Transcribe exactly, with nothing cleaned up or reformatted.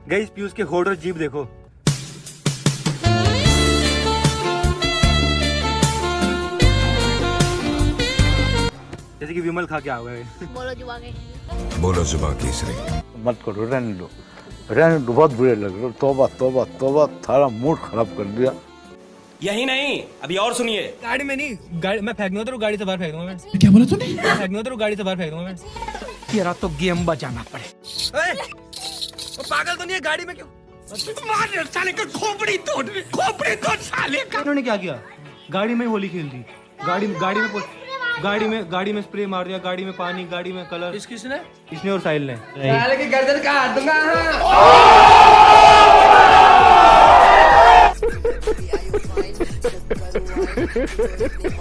Guys Piyush के होठ और जीभ देखो। जैसे कि विमल खा के आ गए। बोलो जुबान के बोलो जुबान केसरी। मत करो, रहने दो रहने दो, बहुत बुरे लग रहे हो। तौबा तौबा तौबा, थारा मूड खराब कर दिया। यही नहीं, अभी और सुनिए। गाड़ी में नहीं, गाड़ी मैं फेंक दूंगा तो गाड़ी से बाहर फेंक दूंगा मैं। क्या बोला तूने? फेंक दूंगा तो गाड़ी से बाहर फेंक दूंगा मैं। तेरा तो गेम बजाना पड़े। वो पागल तो नहीं है, गाड़ी में क्यों मार साले का खोपड़ी तोड़, खोपड़ी तोड़ साले का। इन्होंने क्या किया? गाड़ी में होली खेल दी, गाड़ी गाड़ी में गाड़ी में गाड़ी में स्प्रे मार दिया, गाड़ी में पानी, गाड़ी में कलर। किस किसने? इसने और साहिल ने। साले की गर्दन काट दूंगा।